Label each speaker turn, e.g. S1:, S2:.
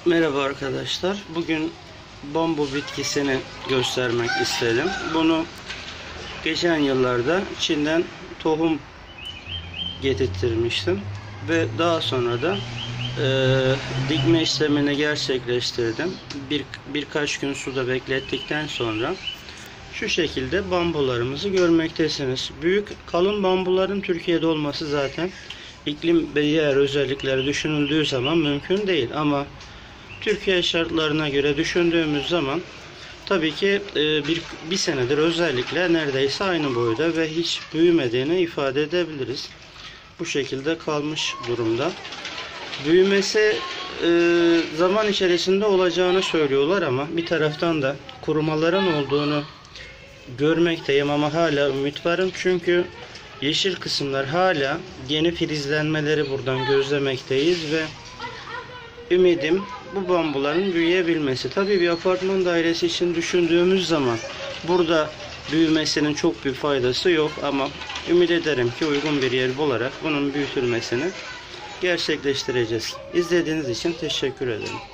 S1: Merhaba arkadaşlar. Bugün bambu bitkisini göstermek istedim. Bunu geçen yıllarda Çin'den tohum getirtmiştim ve daha sonra da dikme işlemini gerçekleştirdim. Birkaç gün suda beklettikten sonra şu şekilde bambularımızı görmektesiniz. Büyük kalın bambuların Türkiye'de olması zaten iklim ve diğer özellikleri düşünüldüğü zaman mümkün değil, ama Türkiye şartlarına göre düşündüğümüz zaman tabii ki bir senedir özellikle neredeyse aynı boyda ve hiç büyümediğini ifade edebiliriz. Bu şekilde kalmış durumda. Büyümesi zaman içerisinde olacağını söylüyorlar, ama bir taraftan da kurumaların olduğunu görmekteyim, ama hala ümit varım. Çünkü yeşil kısımlar hala yeni filizlenmeleri buradan gözlemekteyiz ve ümidim bu bambuların büyüyebilmesi. Tabii bir apartman dairesi için düşündüğümüz zaman burada büyümesinin çok bir faydası yok, ama ümit ederim ki uygun bir yer bularak bunun büyütülmesini gerçekleştireceğiz. İzlediğiniz için teşekkür ederim.